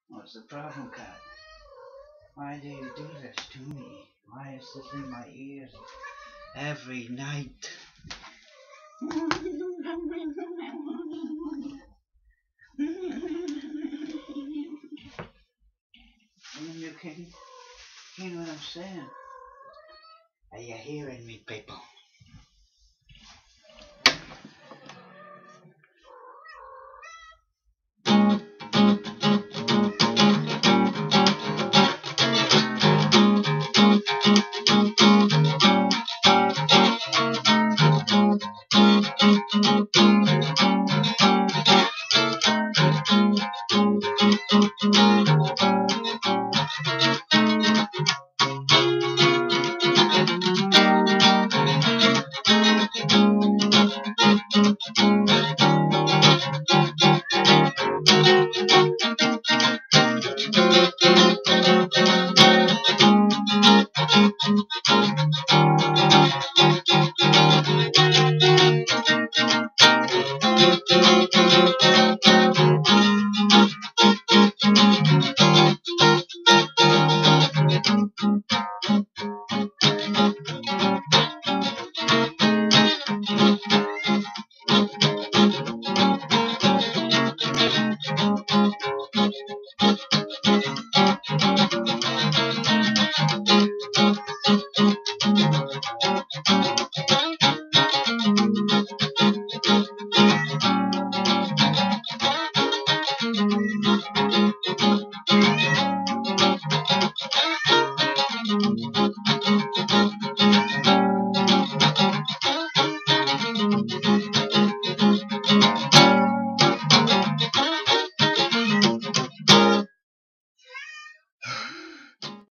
What's the problem, cat? Why do you do this to me? Why is this in my ears every night? You can hear what I'm saying? Are you hearing me, people?